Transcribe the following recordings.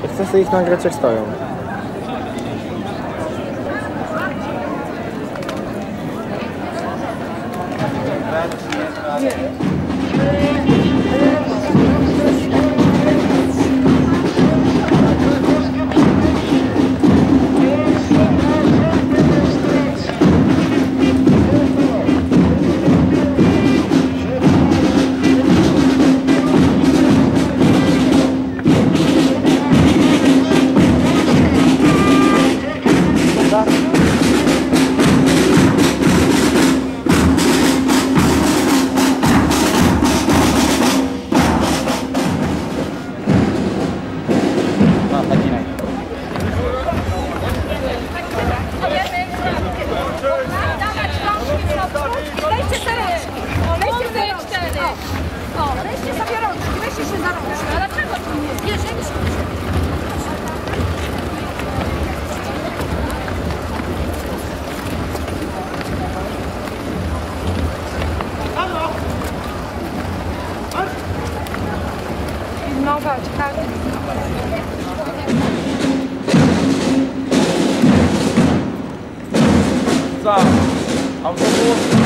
Chcę sobie ich nagrać jak stoją. Za autobus.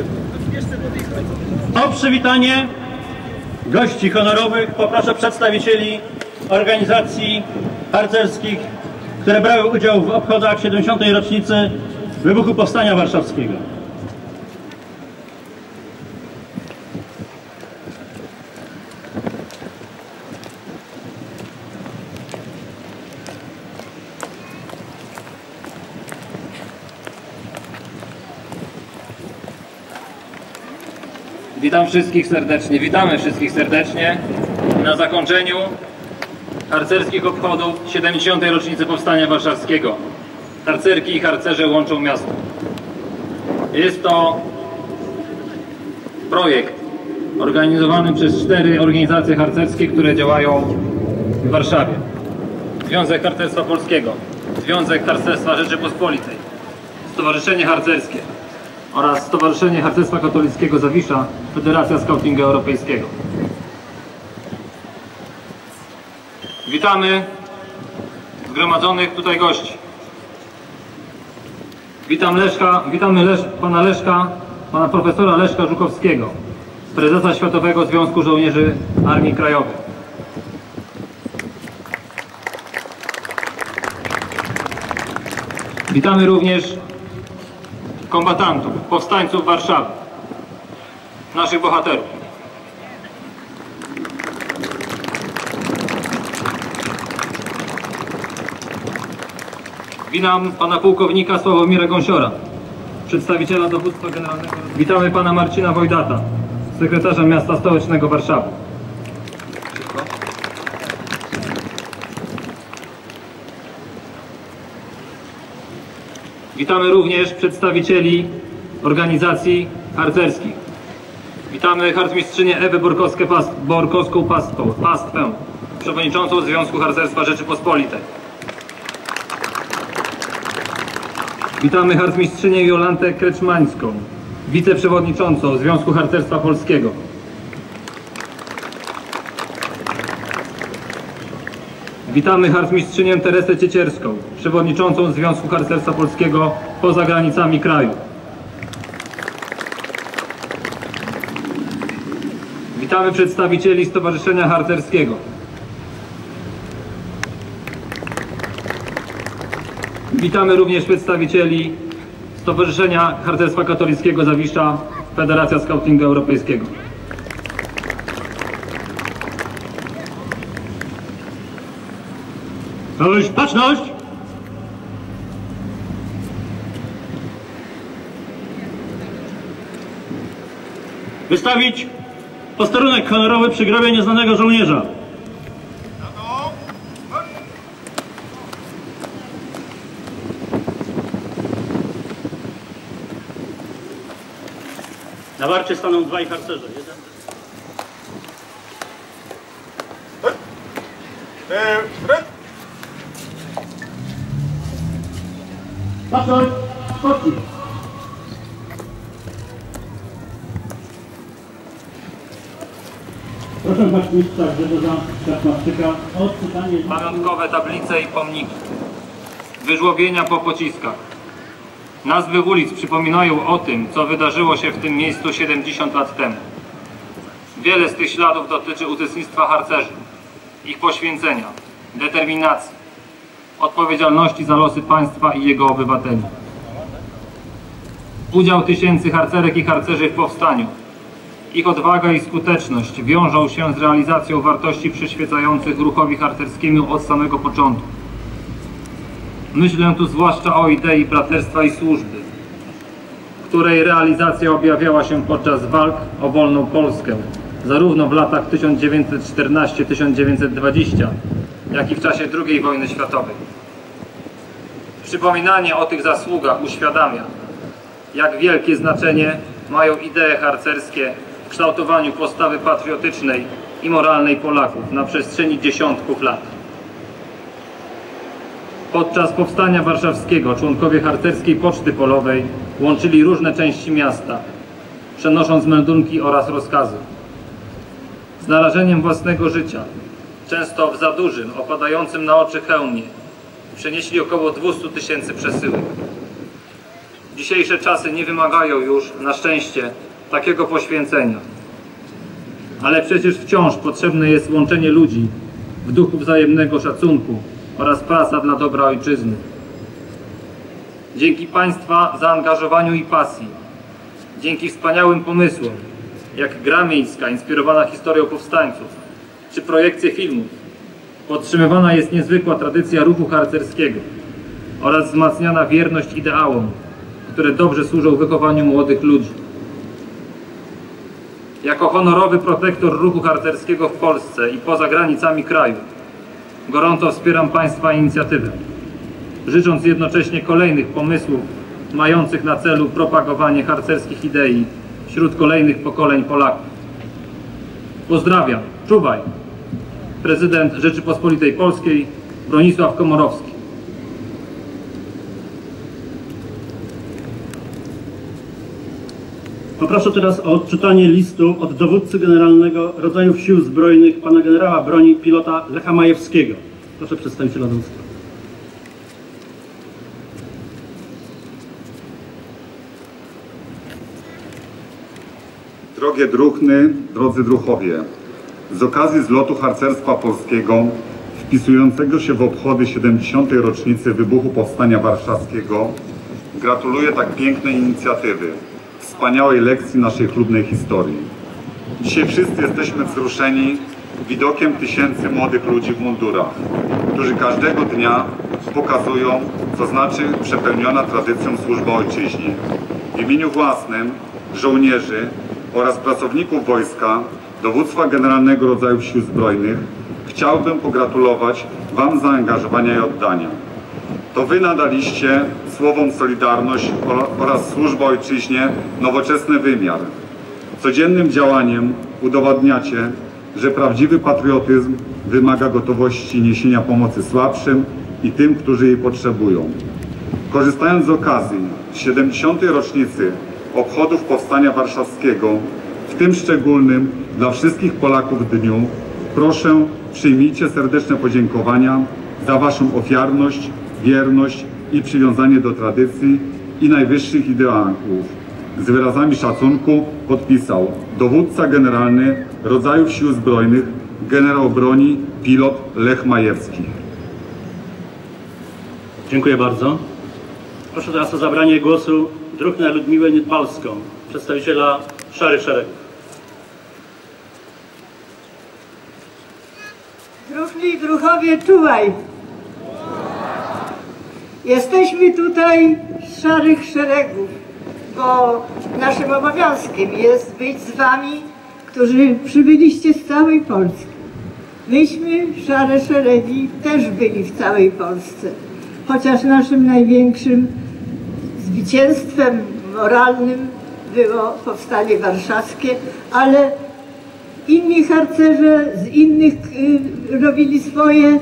O przywitanie gości honorowych poproszę przedstawicieli organizacji harcerskich, które brały udział w obchodach 70. rocznicy wybuchu Powstania Warszawskiego. Witam wszystkich serdecznie, witamy wszystkich serdecznie na zakończeniu harcerskich obchodów 70. rocznicy Powstania Warszawskiego. Harcerki i harcerze łączą miasto. Jest to projekt organizowany przez 4 organizacje harcerskie, które działają w Warszawie. Związek Harcerstwa Polskiego, Związek Harcerstwa Rzeczypospolitej, Stowarzyszenie Harcerskie oraz Stowarzyszenie Harcerstwa Katolickiego Zawisza, Federacja Skautingu Europejskiego. Witamy zgromadzonych tutaj gości. Witamy pana Leszka, pana profesora Leszka Żukowskiego, prezesa Światowego Związku Żołnierzy Armii Krajowej. Witamy również kombatantów, powstańców Warszawy, naszych bohaterów. Witam pana pułkownika Sławomira Gąsiora, przedstawiciela dowództwa generalnego. Witamy pana Marcina Wojdata, sekretarza miasta stołecznego Warszawy. Witamy również przedstawicieli organizacji harcerskich. Witamy harcmistrzynię Ewę Borkowską-Pastwę, przewodniczącą Związku Harcerstwa Rzeczypospolitej. Witamy harcmistrzynię Jolantę Kreczmańską, wiceprzewodniczącą Związku Harcerstwa Polskiego. Witamy harcmistrzynię Teresę Ciecierską, przewodniczącą Związku Harcerstwa Polskiego poza granicami kraju. Witamy przedstawicieli Stowarzyszenia Harcerskiego. Witamy również przedstawicieli Stowarzyszenia Harcerstwa Katolickiego Zawisza, Federacja Skautingu Europejskiego. Baczność! Wystawić posterunek honorowy przy grobie nieznanego żołnierza. Na warcie staną 2 harcerze. Baczność! Spokój! Proszę harcmistrza Grzegorza Szachmarczyka o odczytanie... Pamiątkowe tablice i pomniki. Wyżłobienia po pociskach. Nazwy ulic przypominają o tym, co wydarzyło się w tym miejscu 70 lat temu. Wiele z tych śladów dotyczy uczestnictwa harcerzy, ich poświęcenia, determinacji, odpowiedzialności za losy państwa i jego obywateli. Udział tysięcy harcerek i harcerzy w powstaniu, ich odwaga i skuteczność wiążą się z realizacją wartości przyświecających ruchowi harcerskiemu od samego początku. Myślę tu zwłaszcza o idei braterstwa i służby, której realizacja objawiała się podczas walk o wolną Polskę, zarówno w latach 1914-1920, jak i w czasie II wojny światowej. Przypominanie o tych zasługach uświadamia, jak wielkie znaczenie mają idee harcerskie w kształtowaniu postawy patriotycznej i moralnej Polaków na przestrzeni dziesiątków lat. Podczas Powstania Warszawskiego członkowie harcerskiej Poczty Polowej łączyli różne części miasta, przenosząc meldunki oraz rozkazy. Z narażeniem własnego życia, często w za dużym, opadającym na oczy hełmie, przenieśli około 200 000 przesyłek. Dzisiejsze czasy nie wymagają już, na szczęście, takiego poświęcenia. Ale przecież wciąż potrzebne jest łączenie ludzi w duchu wzajemnego szacunku oraz praca dla dobra ojczyzny. Dzięki Państwa zaangażowaniu i pasji, dzięki wspaniałym pomysłom, jak gra miejska inspirowana historią powstańców, czy projekcje filmów, podtrzymywana jest niezwykła tradycja ruchu harcerskiego oraz wzmacniana wierność ideałom, które dobrze służą wychowaniu młodych ludzi. Jako honorowy protektor ruchu harcerskiego w Polsce i poza granicami kraju gorąco wspieram Państwa inicjatywę, życząc jednocześnie kolejnych pomysłów mających na celu propagowanie harcerskich idei wśród kolejnych pokoleń Polaków. Pozdrawiam, czuwaj! Prezydent Rzeczypospolitej Polskiej Bronisław Komorowski. Poproszę teraz o odczytanie listu od dowódcy generalnego rodzajów sił zbrojnych pana generała broni pilota Lecha Majewskiego. Proszę przedstawiciela dowództwa. Drogie druhny, drodzy druhowie, z okazji zlotu harcerstwa polskiego wpisującego się w obchody 70. rocznicy wybuchu Powstania Warszawskiego gratuluję tak pięknej inicjatywy, wspaniałej lekcji naszej chlubnej historii. Dzisiaj wszyscy jesteśmy wzruszeni widokiem tysięcy młodych ludzi w mundurach, którzy każdego dnia pokazują, co znaczy przepełniona tradycją służba ojczyźnie. W imieniu własnym, żołnierzy oraz pracowników wojska, Dowództwa Generalnego Rodzajów Sił Zbrojnych chciałbym pogratulować Wam zaangażowania i oddania. To Wy nadaliście słowom Solidarność oraz służba ojczyźnie nowoczesny wymiar. Codziennym działaniem udowadniacie, że prawdziwy patriotyzm wymaga gotowości niesienia pomocy słabszym i tym, którzy jej potrzebują. Korzystając z okazji 70. rocznicy obchodów Powstania Warszawskiego, w tym szczególnym dla wszystkich Polaków dniu, proszę, przyjmijcie serdeczne podziękowania za Waszą ofiarność, wierność i przywiązanie do tradycji i najwyższych ideałów. Z wyrazami szacunku podpisał dowódca generalny rodzajów sił zbrojnych, generał broni, pilot Lech Majewski. Dziękuję bardzo. Proszę teraz o zabranie głosu druhnę Ludmiłę Niedbalską, przedstawiciela Szarych Szeregów. Druhny i druhowie, czuwaj! Jesteśmy tutaj z Szarych Szeregów, bo naszym obowiązkiem jest być z Wami, którzy przybyliście z całej Polski. Myśmy, Szare Szeregi, też byli w całej Polsce, chociaż naszym największym zwycięstwem moralnym było Powstanie Warszawskie, ale inni harcerze z innych robili swoje.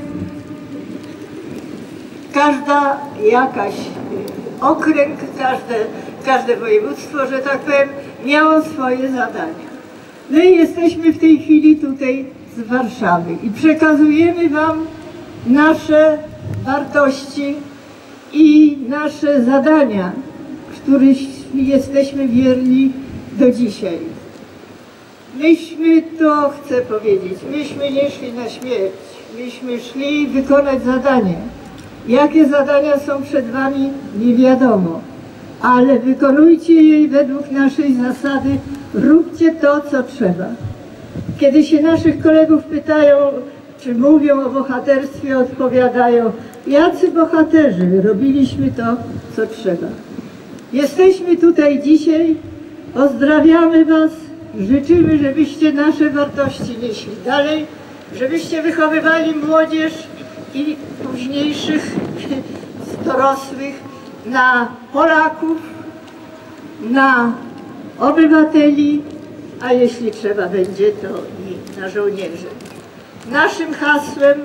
Każda jakaś okręg, każde województwo, że tak powiem, miało swoje zadania. My jesteśmy w tej chwili tutaj z Warszawy i przekazujemy Wam nasze wartości i nasze zadania, których jesteśmy wierni do dzisiaj. Myśmy, to chcę powiedzieć, myśmy nie szli na śmierć, myśmy szli wykonać zadanie. Jakie zadania są przed Wami, nie wiadomo, ale wykonujcie je według naszej zasady, róbcie to, co trzeba. Kiedy się naszych kolegów pytają, czy mówią o bohaterstwie, odpowiadają, jacy bohaterzy, robiliśmy to, co trzeba. Jesteśmy tutaj dzisiaj, pozdrawiamy Was, życzymy, żebyście nasze wartości nieśli dalej, żebyście wychowywali młodzież i późniejszych dorosłych na Polaków, na obywateli, a jeśli trzeba będzie, to i na żołnierzy. Naszym hasłem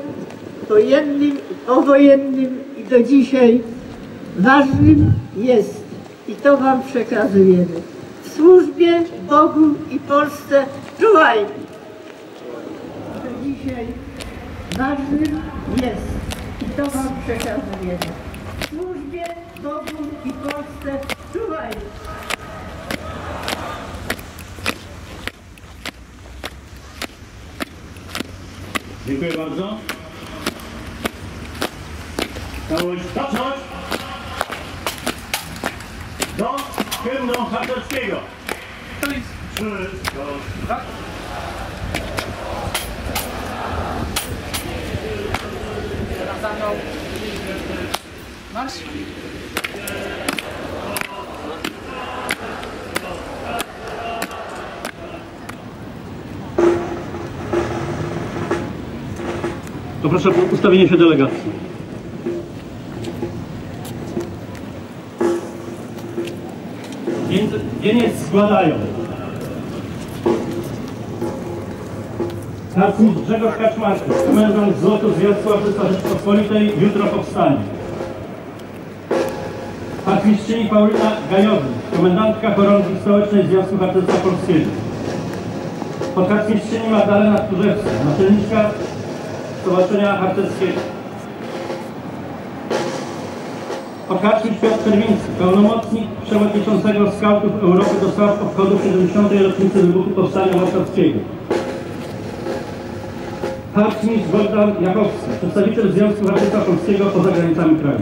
powojennym i do dzisiaj ważnym jest, i to Wam przekazujemy, w służbie Bogu i Polsce czuwaj! Do dzisiaj ważnym jest, i to Wam przekazujemy, w służbie Bogu i Polsce czuwaj! Czuwaj! Dziękuję bardzo. Całość zacząć do hymnu harcerskiego. Wszystko. Tak? Teraz za mną. Marsz. To proszę o ustawienie się delegacji. Wieniec składają harcmistrz Grzegorz Kaczmarski, komendant Złotu Związku Artystów Rzeczypospolitej, jutro powstanie. Harcmistrzyni Paulina Gajowicz, komendantka chorągwi stołecznej Związku Harcerstwa Polskiego. Podharcmistrzyni Magdalena Tchórzewska, naczelniczka Stowarzyszenia Harcerskiego. Podharcmistrz Piotr Czerwiński, pełnomocnik przewodniczącego Skautów Europy do spraw obchodów 70. rocznicy wybuchu Powstania Warszawskiego. Harcmistrz Bogdan Jakowski, przedstawiciel Związku Harcerstwa Polskiego poza granicami kraju.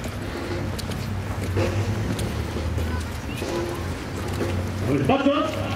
Bardzo.